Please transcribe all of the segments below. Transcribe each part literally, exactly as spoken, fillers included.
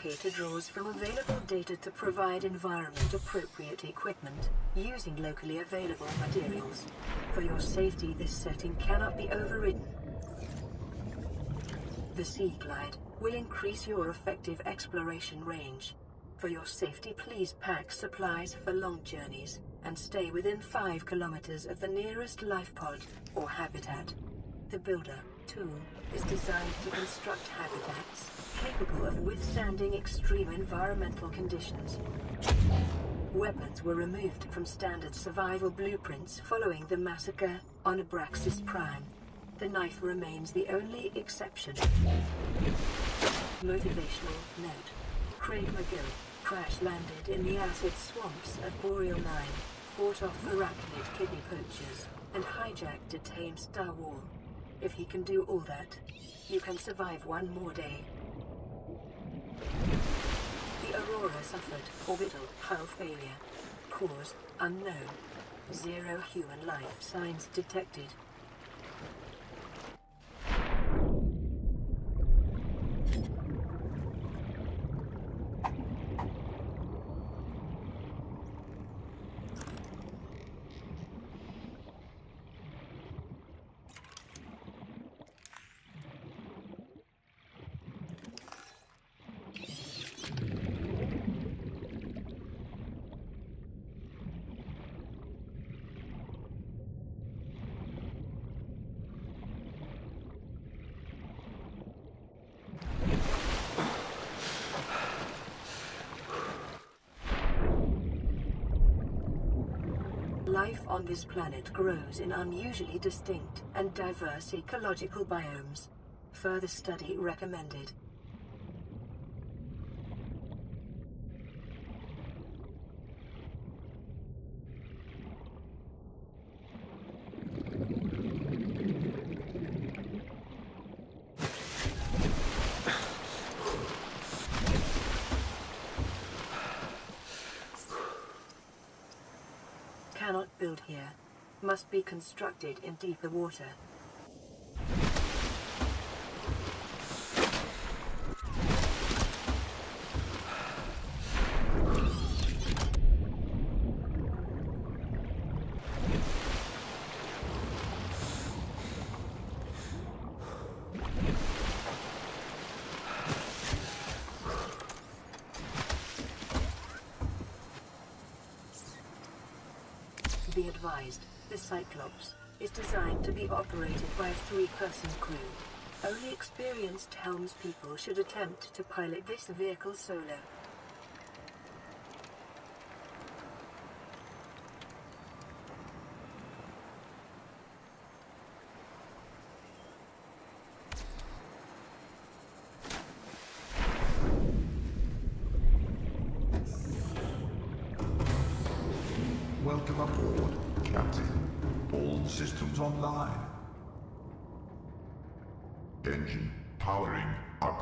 Navigator draws from available data to provide environment-appropriate equipment, using locally available materials. For your safety, this setting cannot be overridden. The Sea Glide will increase your effective exploration range. For your safety, please pack supplies for long journeys, and stay within five kilometers of the nearest life pod or habitat. The Builder tool is designed to construct habitats capable of withstanding extreme environmental conditions. Weapons were removed from standard survival blueprints following the massacre on Abraxas Prime. The knife remains the only exception. Motivational note. Craig McGill crash-landed in the acid swamps of Boreal nine, fought off arachnid kidney poachers, and hijacked a tame Star Wall. If he can do all that, you can survive one more day. The Aurora suffered orbital hull failure. Cause unknown. Zero human life signs detected. Life on this planet grows in unusually distinct and diverse ecological biomes. Further study recommended. Cannot build here. Must be constructed in deeper water. Be advised, the Cyclops is designed to be operated by a three-person crew. Only experienced helmspeople should attempt to pilot this vehicle solo. Welcome aboard, Captain. All systems online. Engine powering up.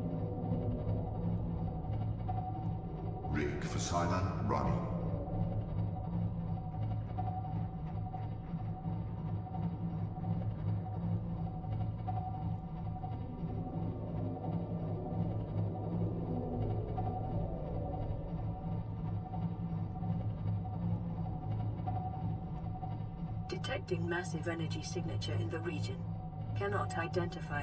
Rig for silent running. Detecting massive energy signature in the region. Cannot identify.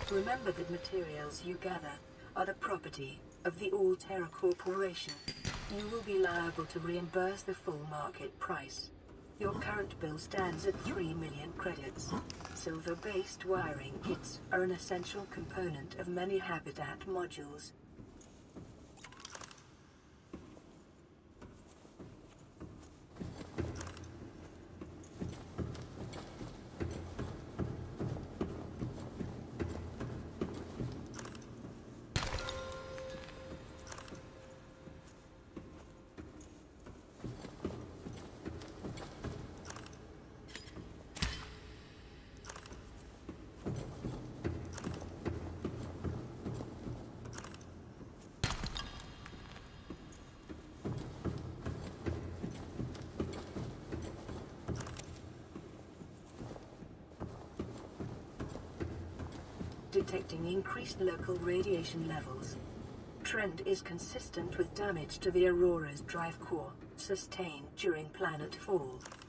Remember that materials you gather are the property of the All-Terra Corporation. You will be liable to reimburse the full market price. Your current bill stands at three million credits. Silver-based wiring kits are an essential component of many habitat modules. Detecting increased local radiation levels. Trend is consistent with damage to the Aurora's drive core, sustained during planet fall.